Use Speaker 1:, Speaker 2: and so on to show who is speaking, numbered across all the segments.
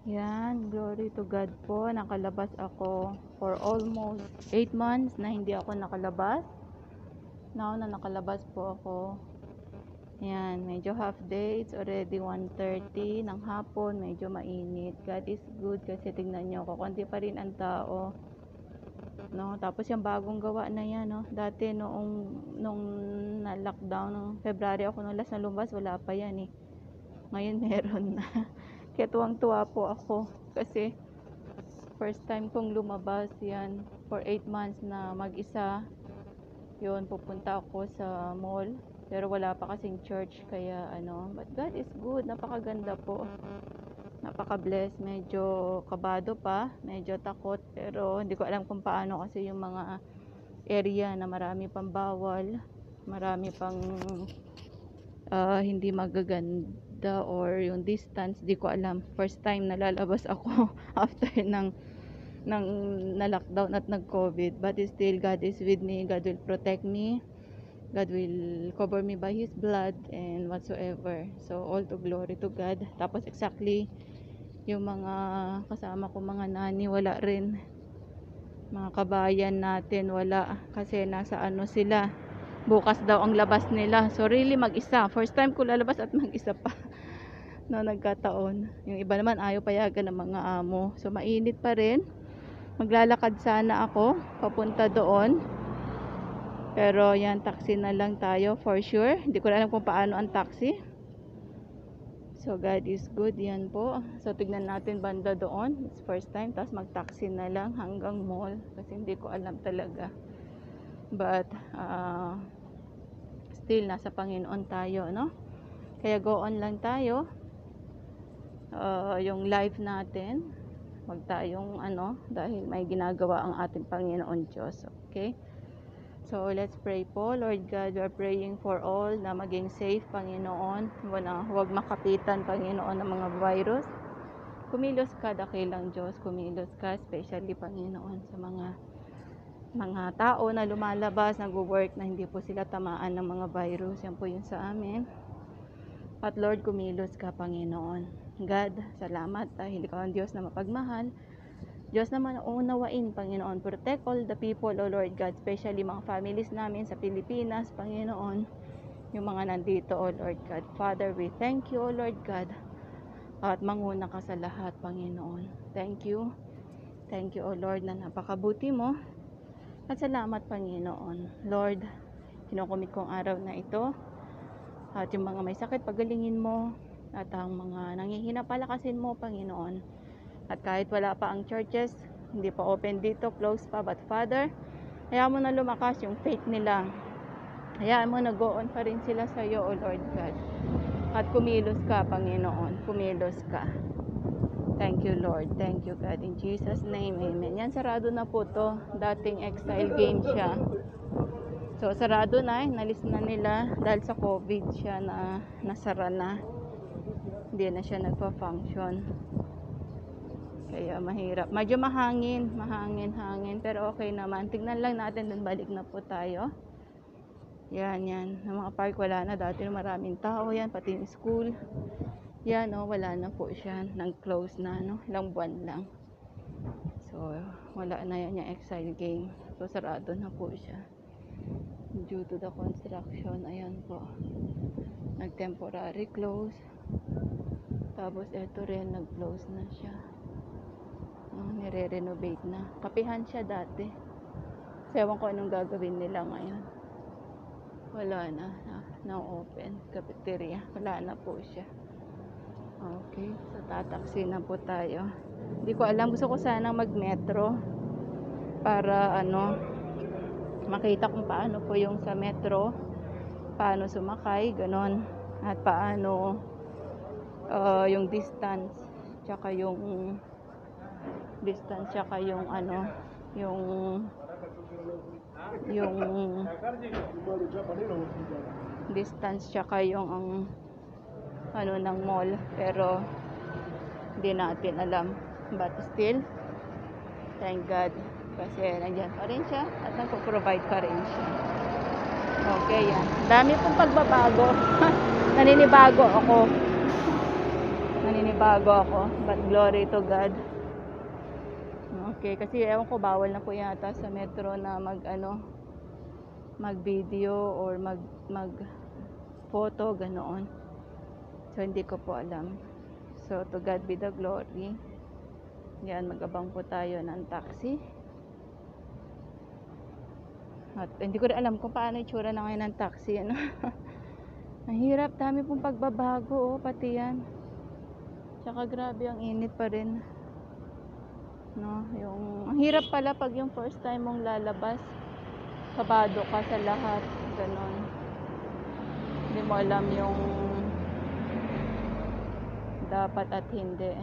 Speaker 1: Yan, glory to God po. Nakalabas ako for almost 8 months na hindi ako nakalabas. Now na nakalabas po ako. Yan, medyo half day. It's already 1:30 ng hapon. Medyo mainit. God is good kasi tingnan nyo ako. Konti pa rin ang tao. No, tapos yung bagong gawa na yan, no. Dati nung na-lockdown ng February ako nung last na lumabas, wala pa yan eh. Ngayon meron na. Kaya tuwang-tuwa po ako kasi first time kong lumabas yan for 8 months na mag-isa. Yun, pupunta ako sa mall. Pero wala pa kasing church kaya but God is good, napakaganda po. Napaka-bless, medyo kabado pa, medyo takot, pero hindi ko alam kung paano kasi yung mga area na marami pang bawal, marami pang hindi magaganda or yung distance, di ko alam. First time nalalabas ako after ng na-lockdown at nag-COVID, but still God is with me. God will protect me. God will cover me by His blood and whatsoever. So all to glory to God. Tapos exactly yung mga kasama ko mga nani wala rin, mga kabayan natin wala kasi nasa sila, bukas daw ang labas nila. So really mag-isa, first time ko lalabas at mag-isa pa na nagkataon. Yung iba naman ayaw payagan ng mga amo. So mainit pa rin, maglalakad sana ako papunta doon, pero yan, taxi na lang tayo for sure. Hindi ko alam kung paano ang taxi. So God is good, yan po. So tignan natin banda doon. It's first time, tapos mag-taxi na lang hanggang mall kasi hindi ko alam talaga. But still nasa Panginoon tayo, no? Kaya go on lang tayo. Yung life natin, wag tayong dahil may ginagawa ang ating Panginoon Diyos. Okay? So, let's pray po. Lord God, we are praying for all na maging safe, Panginoon. Huwag makapitan, Panginoon, ng mga virus. Kumilos ka, dakilang Diyos. Kumilos ka, especially, Panginoon, sa mga tao na lumalabas, nag-work na hindi po sila tamaan ng mga virus. Yan po yun sa amin. At Lord, kumilos ka, Panginoon. God, salamat dahil ikaw ang Diyos na mapagmahal. Diyos naman unawain, Panginoon. Protect all the people, O Lord God, especially mga families namin sa Pilipinas, Panginoon. Yung mga nandito, O Lord God. Father, we thank you, O Lord God. At manguna ka sa lahat, Panginoon. Thank you. Thank you, O Lord, na napakabuti mo. At salamat, Panginoon. Lord, kinukumit kong araw na ito. At yung mga may sakit, pagalingin mo. At ang mga nanghihina, palakasin mo, Panginoon. At kahit wala pa ang churches, hindi pa open dito, close pa, but Father, hayaan mo na lumakas yung faith nila. Hayaan mo na go on pa rin sila sa iyo, O Lord God. At kumilos ka, Panginoon, kumilos ka. Thank you, Lord. Thank you, God. In Jesus' name, amen. Yan, sarado na po to. Dating exile game siya. So, sarado na, nalis na nila dahil sa COVID siya na nasara na. Hindi na siya nagpa-function. Kaya mahirap. Medyo mahangin. Pero okay naman. Tignan lang natin. Dun balik na po tayo. Yan. Ang mga park wala na. Dati maraming tao yan. Pati yung school. Yan wala na po siya. Nang-close na ilang buwan lang. So wala na yan yung exile game. So sarado na po siya. Due to the construction. Ayan po. Nag-temporary close. Tapos eto rin. Nag-close na siya. Nire-renovate na. Kapihan siya dati. Ewan ko anong gagawin nila ngayon. Wala na open. Cafeteria. Wala na po siya. Okay. So tataksi na po tayo. Hindi ko alam. Gusto ko sanang mag-metro. Para makita kung paano po yung sa metro. Paano sumakay. Ganon. At paano yung distance. Tsaka yung distance tsaka yung distance tsaka yung ng mall, pero hindi natin alam, but still thank God kasi nandiyan pa rin siya at nagpo-provide pa rin siya. Okay, yan. Dami pong pagbabago. Naninibago ako. naninibago ako, but glory to God. Okay, kasi ewan ko, bawal na po yata sa metro na mag video or mag photo, ganoon. So hindi ko po alam. So to God be the glory. Yan, magabang po tayo ng taxi. At hindi ko rin alam kung paano itsura na ngayon ng taxi, ano. Ang hirap, dami pong pagbabago, pati yan. Tsaka grabe, ang init pa rin. No, ang hirap pala pag yung first time mong lalabas, kabado ka sa lahat, ganon. Hindi mo alam yung dapat at hindi.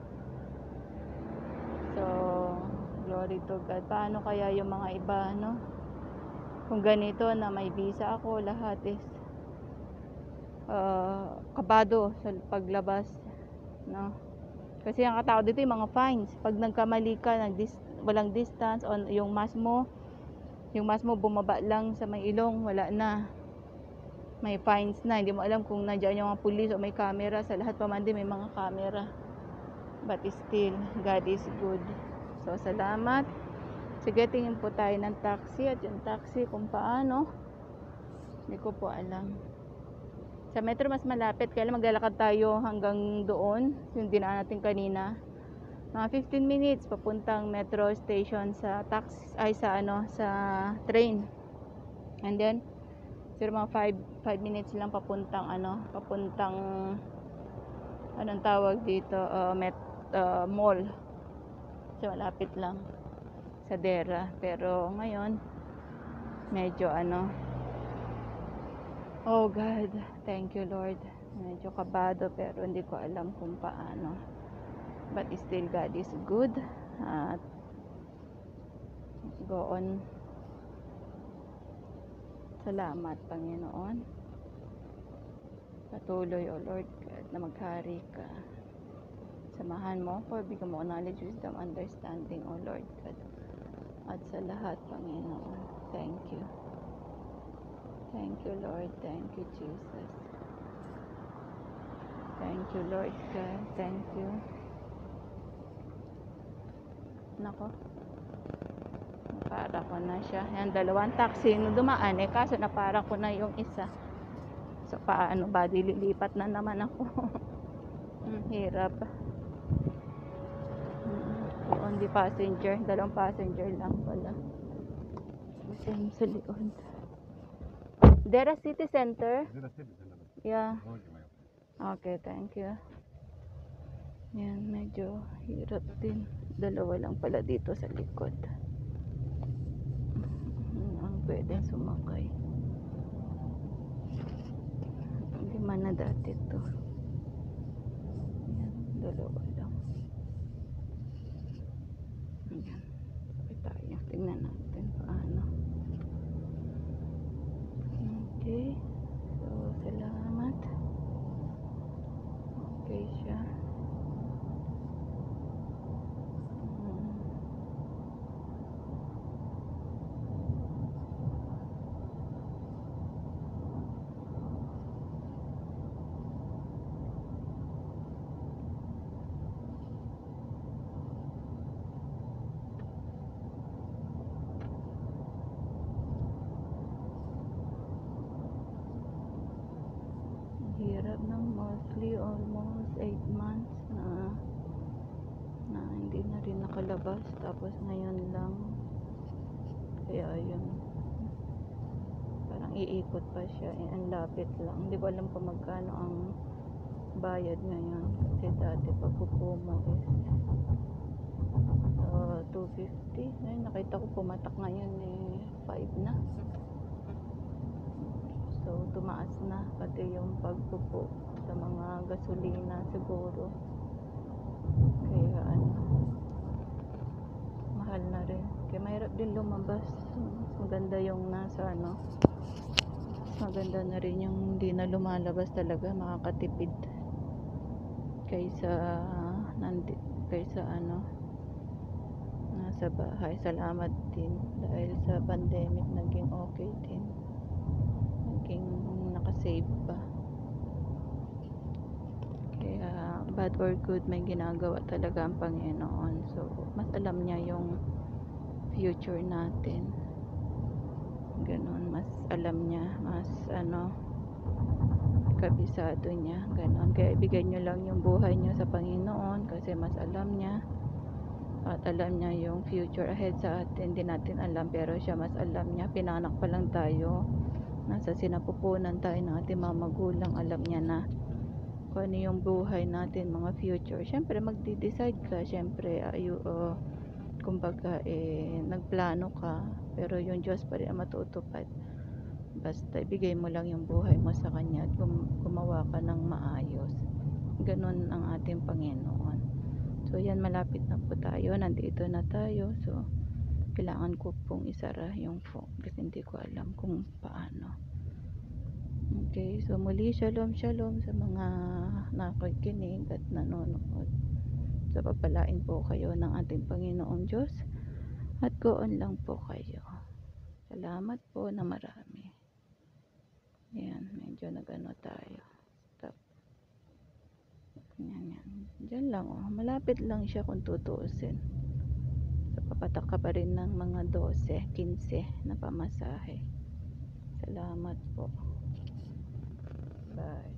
Speaker 1: So, glory to God. Paano kaya yung mga iba, no? Kung ganito na may visa ako, lahat is kabado sa paglabas, no? Kasi ang katao dito yung mga fines. Pag nagkamali ka, walang distance, on yung mask mo bumaba lang sa may ilong, wala na. May fines na. Hindi mo alam kung nandiyan yung mga pulis o may camera. Sa lahat pa man din may mga camera. But still, God is good. So, salamat. Sige, tingin po tayo ng taxi. At yung taxi kung paano, hindi ko po alam. Sa metro mas malapit, kaya maglalakad tayo hanggang doon, yung dinaan natin kanina. Mga 15 minutes papuntang metro station sa taxi, sa train. And then siguro mga 5 minutes lang papuntang anong tawag dito, mall. So malapit lang sa Dera. Pero ngayon medyo oh God, thank you Lord. Medyo kabado pero hindi ko alam kung paano. But still God is good. At go on. Salamat Panginoon. Patuloy O Lord God na maghari ka. Samahan mo for bigyan mo knowledge, wisdom, understanding O Lord God. At sa lahat Panginoon, thank you. Thank you Lord, thank you Jesus. Thank you Lord God, thank you. Nako, napara ko na siya. Yan, dalawang taxi nung dumaan kaso napara ko na yung isa. So paano ba, dililipat na naman ako. Hirap. Only passenger, dalawang passenger lang pala. Same sa likod. Dera City Center? Yeah. Okay, thank you. Yan, medyo hirap din. Dalawa lang pala dito sa likod. Ang pwedeng sumakay. Hindi man na dati to. Yan, dalawa lang. Yan. Tayo. Tingnan natin paano. Okay. So, salamat. Okay siya. Hirap ng mostly almost 8 months na hindi na rin nakalabas, tapos ngayon lang, kaya yun, parang iikot pa siya, ang lapit lang. Hindi ko alam kung magkano ang bayad ngayon, kasi dati pagpupo mo is 250. Ngayon nakita ko pumatak ngayon 5 na. So, tumaas na pati yung pagpupo sa mga gasolina siguro. Kaya mahal na rin. Kaya mahirap din lumabas. Maganda yung maganda na rin yung hindi na lumalabas talaga, makakatipid. Kaysa nasa bahay. Salamat din dahil sa pandemic naging okay din. Naging nakasave pa. Kaya bad or good, may ginagawa talaga ang Panginoon. So mas alam niya yung future natin. Ganon, mas alam niya, mas kabisado niya, ganon. Kaya ibigay nyo lang yung buhay nyo sa Panginoon kasi mas alam niya, at alam niya yung future ahead sa atin. Hindi natin alam, pero siya mas alam niya. Pinanak pa lang tayo, nasa sinapupunan tayo ng ating mga magulang, alam niya na kung ano yung buhay natin, mga future. Syempre magde-decide ka, syempre kumbaga nagplano ka, pero yung Diyos pa rin ang matutupad. Basta ibigay mo lang yung buhay mo sa Kanya at gumawa ka ng maayos. Ganun ang ating Panginoon. So yan, malapit na po tayo, nandito na tayo. So kailangan ko pong isara yung phone kasi hindi ko alam kung paano. Okay, so muli shalom shalom sa mga nakikinig at nanonood. So papalain po kayo ng ating Panginoong Diyos at goon lang po kayo. Salamat po na marami. Yan, medyo nagano tayo. Stop. Yan. Diyan lang, malapit lang siya kung tutuusin. So papatak ka pa rin ng mga 12, 15 na pamasahe. Salamat po. Bye.